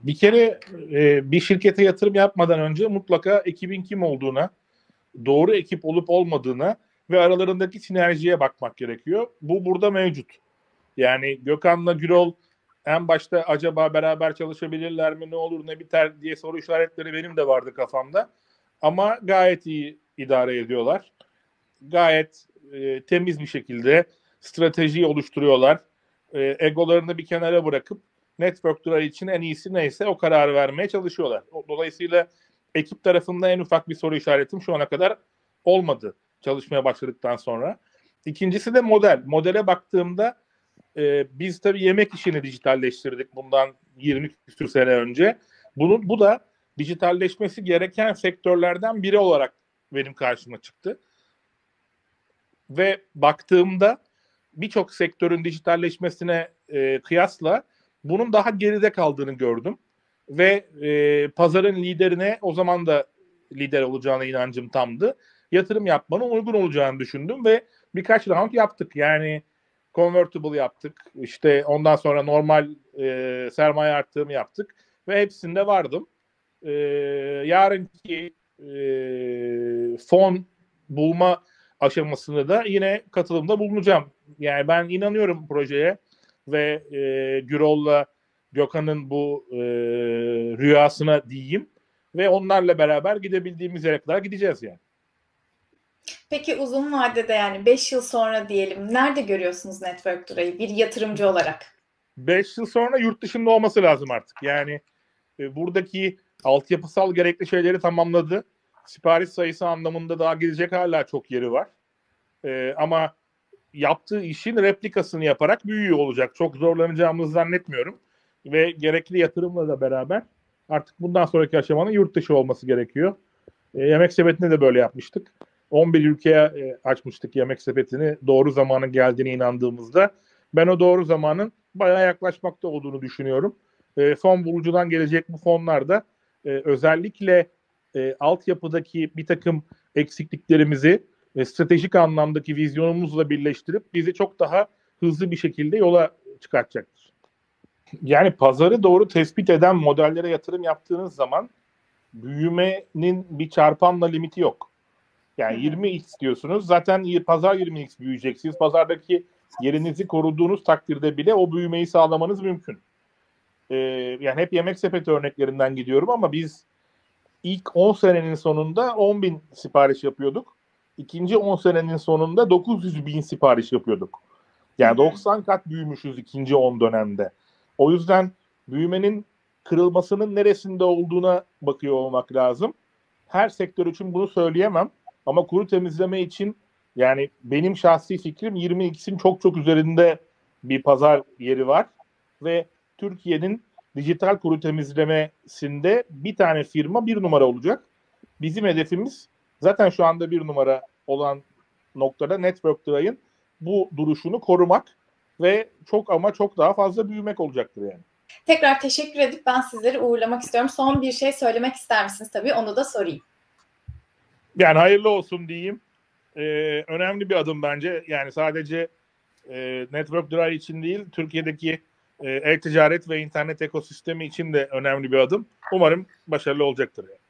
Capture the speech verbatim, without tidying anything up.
Bir kere e, bir şirkete yatırım yapmadan önce mutlaka ekibin kim olduğuna, doğru ekip olup olmadığına ve aralarındaki sinerjiye bakmak gerekiyor. Bu burada mevcut. Yani Gökhan'la Gürol en başta acaba beraber çalışabilirler mi, ne olur ne biter diye soru işaretleri benim de vardı kafamda. Ama gayet iyi idare ediyorlar. Gayet e, temiz bir şekilde stratejiyi oluşturuyorlar. E, egolarını bir kenara bırakıp network'lar için en iyisi neyse o kararı vermeye çalışıyorlar. Dolayısıyla ekip tarafında en ufak bir soru işaretim şu ana kadar olmadı çalışmaya başladıktan sonra. İkincisi de model. Modele baktığımda e, biz tabii yemek işini dijitalleştirdik bundan yirmi küsur sene önce. Bunun, bu da dijitalleşmesi gereken sektörlerden biri olarak benim karşıma çıktı. Ve baktığımda birçok sektörün dijitalleşmesine e, kıyasla bunun daha geride kaldığını gördüm. Ve e, pazarın liderine, o zaman da lider olacağına inancım tamdı, yatırım yapmanın uygun olacağını düşündüm ve birkaç round yaptık. Yani convertible yaptık. İşte ondan sonra normal e, sermaye artırımı yaptık ve hepsinde vardım. E, yarınki e, fon bulma aşamasında da yine katılımda bulunacağım. Yani ben inanıyorum projeye ve e, Gürol'la Gökhan'ın bu e, rüyasına diyeyim ve onlarla beraber gidebildiğimiz yere kadar gideceğiz yani. Peki uzun vadede, yani beş yıl sonra diyelim, nerede görüyorsunuz Network Dura'yı bir yatırımcı olarak? beş yıl sonra yurt dışında olması lazım artık. Yani e, buradaki altyapısal gerekli şeyleri tamamladı. Sipariş sayısı anlamında daha gidecek hala çok yeri var. E, ama yaptığı işin replikasını yaparak büyüyor olacak. Çok zorlanacağımızı zannetmiyorum. Ve gerekli yatırımla da beraber artık bundan sonraki aşamanın yurt dışı olması gerekiyor. E, Yemek Sepeti'ne de böyle yapmıştık. on bir ülkeye e, açmıştık Yemek Sepeti'ni doğru zamanın geldiğine inandığımızda. Ben o doğru zamanın bayağı yaklaşmakta olduğunu düşünüyorum. E, fon bulucudan gelecek bu fonlar da e, özellikle e, altyapıdaki bir takım eksikliklerimizi ve stratejik anlamdaki vizyonumuzla birleştirip bizi çok daha hızlı bir şekilde yola çıkartacaktır. Yani pazarı doğru tespit eden modellere yatırım yaptığınız zaman büyümenin bir çarpanla limiti yok. Yani yirmi x diyorsunuz. Zaten pazar yirmi x büyüyecek. Siz pazardaki yerinizi koruduğunuz takdirde bile o büyümeyi sağlamanız mümkün. Ee, yani hep Yemek Sepeti örneklerinden gidiyorum ama biz ilk on senenin sonunda on bin sipariş yapıyorduk. İkinci on senenin sonunda dokuz yüz bin sipariş yapıyorduk. Yani doksan kat büyümüşüz ikinci on dönemde. O yüzden büyümenin kırılmasının neresinde olduğuna bakıyor olmak lazım. Her sektör için bunu söyleyemem. Ama kuru temizleme için yani benim şahsi fikrim yirmi x'in çok çok üzerinde bir pazar yeri var. Ve Türkiye'nin dijital kuru temizlemesinde bir tane firma bir numara olacak. Bizim hedefimiz zaten şu anda bir numara olan noktada Network Dry'ın bu duruşunu korumak ve çok ama çok daha fazla büyümek olacaktır yani. Tekrar teşekkür edip ben sizleri uğurlamak istiyorum. Son bir şey söylemek ister misiniz? Tabii onu da sorayım. Yani hayırlı olsun diyeyim. Ee, önemli bir adım bence. Yani sadece e, Network Dry için değil, Türkiye'deki e, e-ticaret ve internet ekosistemi için de önemli bir adım. Umarım başarılı olacaktır yani.